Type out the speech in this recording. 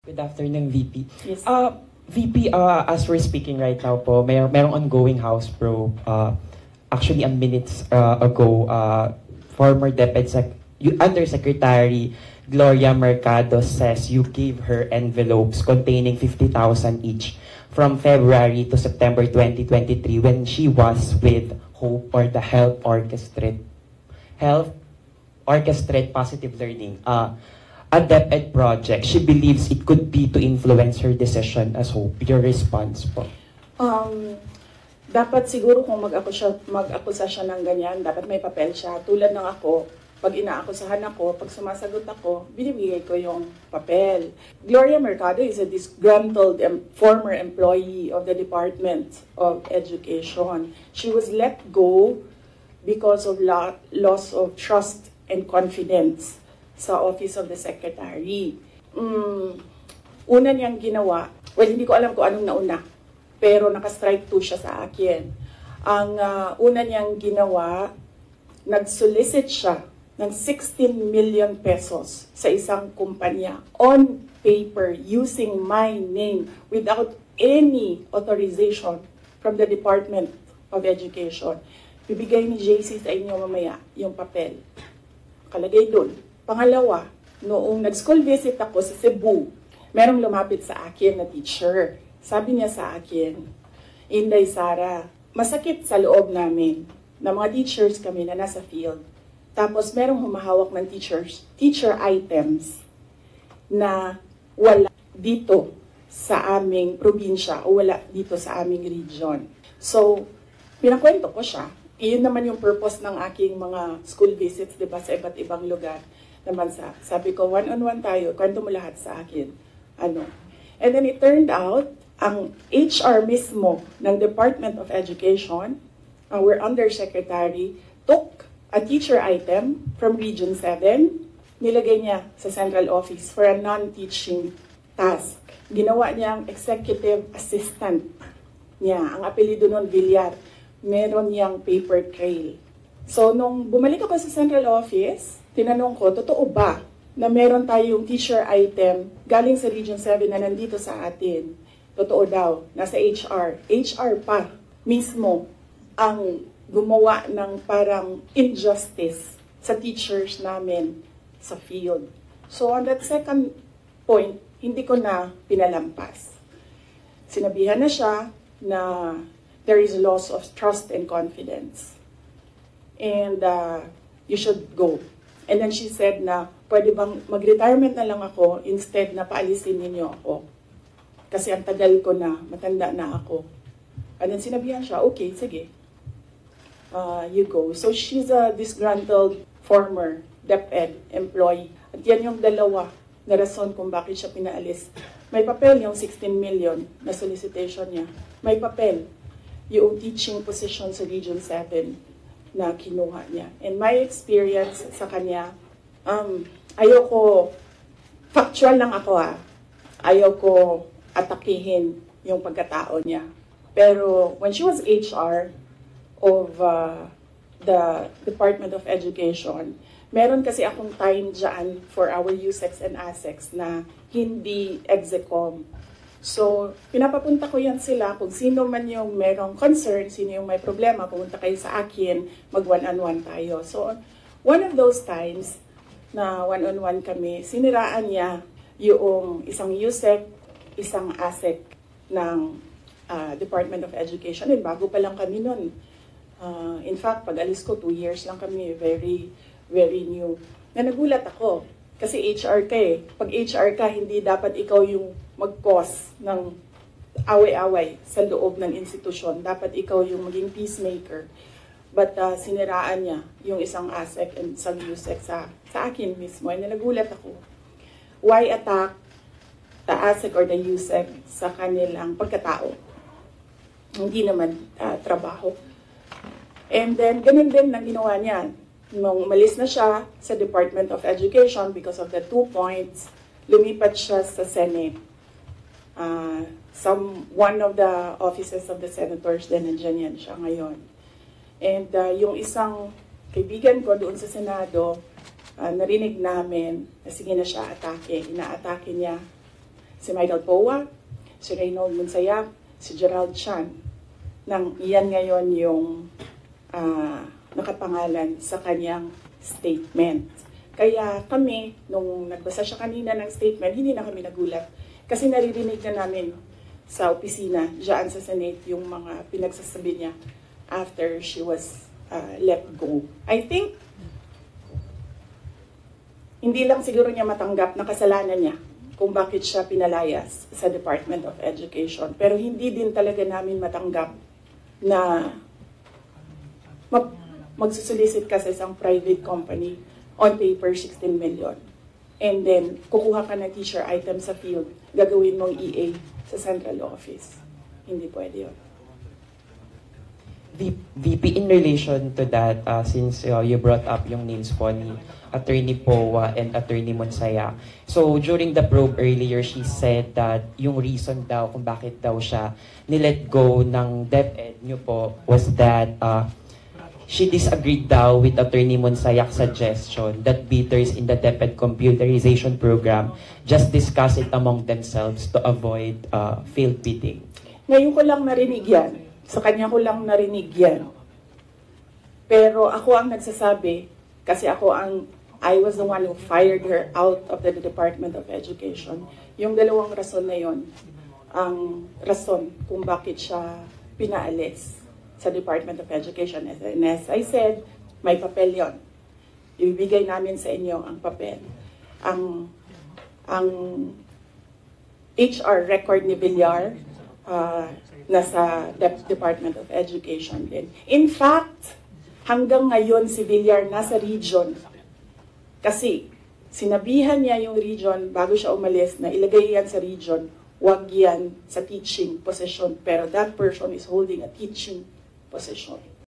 Good afternoon, VP. Yes. VP, as we're speaking right now po, merong ongoing House probe. Actually, minutes ago, former Undersecretary Gloria Mercado says you gave her envelopes containing 50,000 each from February to September 2023 when she was with HOPE, or the Health Orchestrate Positive Learning, a DepEd project. She believes it could be to influence her decision as HOPE. Your response po? Dapat siguro kung mag-akusa siya ng ganyan, dapat may papel siya. Tulad ng ako, pag inaakusahan ako, pag sumasagot ako, binibigay ko yung papel. Gloria Mercado is a disgruntled former employee of the Department of Education. She was let go because of loss of trust and confidence sa Office of the Secretary. Una niyang ginawa, well, hindi ko alam kung anong nauna, pero naka-strike 2 siya sa akin. Ang una niyang ginawa, nag-solicit siya ng 16 million pesos sa isang kumpanya on paper using my name without any authorization from the Department of Education. Bibigay ni JC sa inyo mamaya yung papel. Kalagay doon. Pangalawa, noong nag-school visit ako sa Cebu, merong lumapit sa akin na teacher. Sabi niya sa akin, Inday Sara, masakit sa loob namin na mga teachers kami na nasa field. Tapos merong humahawak ng teacher items na wala dito sa aming probinsya o wala dito sa aming region. So, pinakwento ko siya. Iyon naman yung purpose ng aking mga school visits, diba, sa iba't ibang lugar naman sabi ko, one-on-one tayo, kwento mo lahat sa akin. And then it turned out, ang HR mismo ng Department of Education, our Undersecretary, took a teacher item from Region 7, nilagay niya sa central office for a non-teaching task. Ginawa niyang executive assistant niya. Ang apelido nun, Villar. Meron niyang paper trail. So, nung bumalik ako sa central office, tinanong ko, totoo ba na meron tayong teacher item galing sa Region 7 na nandito sa atin? Totoo daw, nasa HR. HR pa mismo ang gumawa ng parang injustice sa teachers namin sa field. So on that second point, hindi ko na pinalampas. Sinabihan na siya na there is loss of trust and confidence. And you should go. And then she said na, pwede bang mag-retirement na lang ako instead na paalisin ninyo ako. Kasi ang tagal ko na, matanda na ako. And then sinabihan siya, okay, sige. You go. So she's a disgruntled former DepEd employee. At yan yung dalawa na rason kung bakit siya pinaalis. May papel yung 16 million na solicitation niya. May papel yung teaching position sa Region 7 na kinuha niya. And my experience sa kanya, ayoko, factual lang ako ayoko atakihin yung pagkatao niya. Pero when she was HR, of the Department of Education, meron kasi akong time dyan for our USEX and ASEX na hindi execom. So, pinapapunta ko yan sila kung sino man yung merong concern, sino yung may problema, pumunta kayo sa akin, mag one-on-one tayo. So, one of those times na one-on-one kami, siniraan niya yung isang USEC, isang ASEC ng Department of Education. And bago pa lang kami nun. In fact, pag alis ko, 2 years lang kami, very, very new. Na nagulat ako, kasi HR ka eh. Pag HR ka, hindi dapat ikaw yung mag-cause ng away-away sa loob ng institusyon. Dapat ikaw yung maging peacemaker. But siniraan niya yung isang ASEC and isang USEC sa akin mismo. And nagulat ako. Why attack the ASEC or the USEC sa kanilang pagkatao? Hindi naman trabaho. And then, ganun din ang ginawa niya. Nung umalis na siya sa Department of Education because of the 2 points, lumipat siya sa Senate. One of the offices of the senators, then nandiyan yan siya ngayon. And yung isang kaibigan ko doon sa Senado, narinig namin na sige na siya atake. Inaatake niya si Michael Poa, si Reynold Monsayak, si Gerald Chan, nang iyan ngayon yung nakapangalan sa kanyang statement. Kaya kami, nung nagbasa siya kanina ng statement, hindi na kami nagulat. Kasi naririnig na namin sa opisina, dyan sa Senate, yung mga pinagsasabi niya after she was let go. I think, hindi lang siguro niya matanggap na kasalanan niya kung bakit siya pinalayas sa Department of Education. Pero hindi din talaga namin matanggap na magsusolicit ka sa isang private company on paper 16 million. And then, kukuha ka ng teacher item sa field, gagawin mong EA sa central office. Hindi pwede yun. VP, in relation to that, since you brought up yung names po ni Attorney Poa and Attorney Monsayak. So, during the probe earlier, she said that yung reason daw kung bakit daw siya nilet go ng DepEd nyo po was that she disagreed daw with Attorney Monsayak's suggestion that bidders in the DepEd computerization program just discuss it among themselves to avoid failed bidding. Ngayon ko lang narinig yan. Sa kanya ko lang narinig yan. Pero ako ang nagsasabi, kasi I was the one who fired her out of the Department of Education. Yung dalawang rason na yon, ang rason kung bakit siya pinaalis sa Department of Education. And as I said, may papel yon. Ibibigay namin sa inyo ang papel. Ang HR record ni Villar, nasa Department of Education din. In fact, hanggang ngayon si Villar nasa region. Kasi sinabihan niya yung region bago siya umalis na ilagay yan sa region, wag yan sa teaching position. Pero that person is holding a teaching position.